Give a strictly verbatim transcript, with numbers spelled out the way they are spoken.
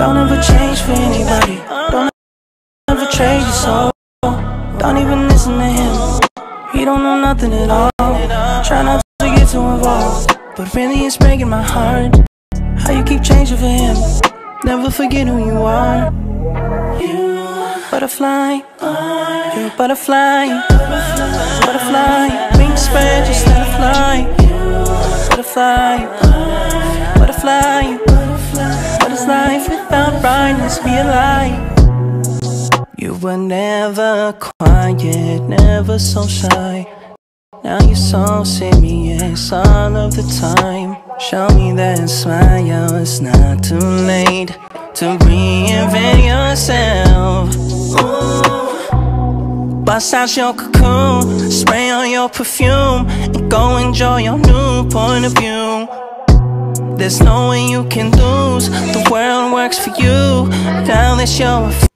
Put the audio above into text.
Don't ever change for anybody. Don't ever trade your soul. Don't even listen to him. He don't know nothing at all. Try not to get too involved, but really it's breaking my heart how you keep changing for him. Never forget who you are. You butterfly, you're a butterfly. Butterfly, wings spread, just let it fly. Butterfly, butterfly. What is life without brightness? Be a lie. You were never quiet, never so shy. Now you're so serious all of the time. Show me that smile, it's not too late to reinvent yourself. Ooh. Bust out your cocoon, spray on your perfume, and go enjoy your new point of view. There's no way you can lose, the world works for you, now that you're a